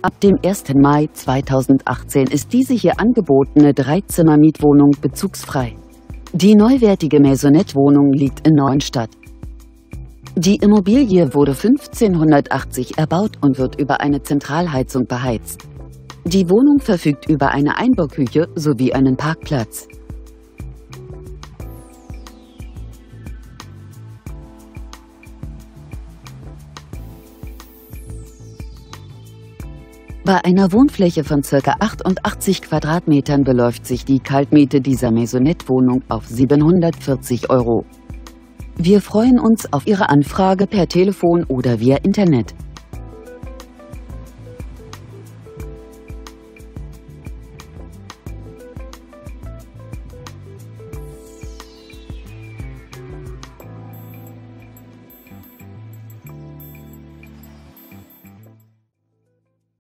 Ab dem 1. Mai 2018 ist diese hier angebotene Dreizimmer-Mietwohnung bezugsfrei. Die neuwertige Maisonette-Wohnung liegt in Neuenstadt. Die Immobilie wurde 1580 erbaut und wird über eine Zentralheizung beheizt. Die Wohnung verfügt über eine Einbauküche sowie einen Parkplatz. Bei einer Wohnfläche von ca. 88 Quadratmetern beläuft sich die Kaltmiete dieser Maisonette-Wohnung auf 740 €. Wir freuen uns auf Ihre Anfrage per Telefon oder via Internet.